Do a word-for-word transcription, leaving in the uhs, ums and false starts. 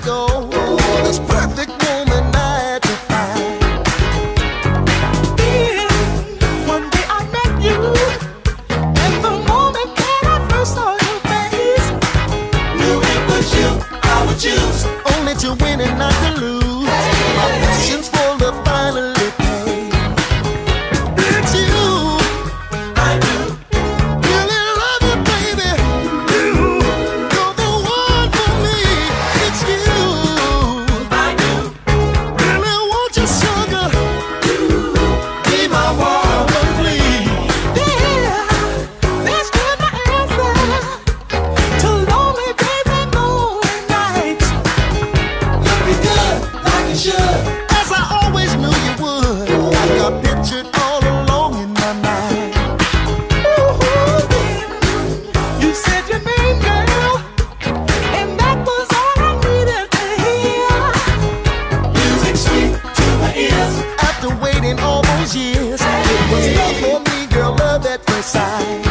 go. This perfect woman I had to find. Then one day I met you, and the moment that I first saw your face, Knew it was you I would choose, only to win and not to lose. My passion's full of finally pay. It's you I do really love you, baby. You, you're the one for me. It's you I do really want you, sugar. Be my woman, please. yeah, that's still my answer to lonely days and lonely nights. Looking good like you should, as I always knew you would. Like I pictured all along in my mind. Ooh, you said your name, girl, and that was all I needed to hear. Music sweet to my ears. After waiting all those years, it was love for me, girl, love at first sight.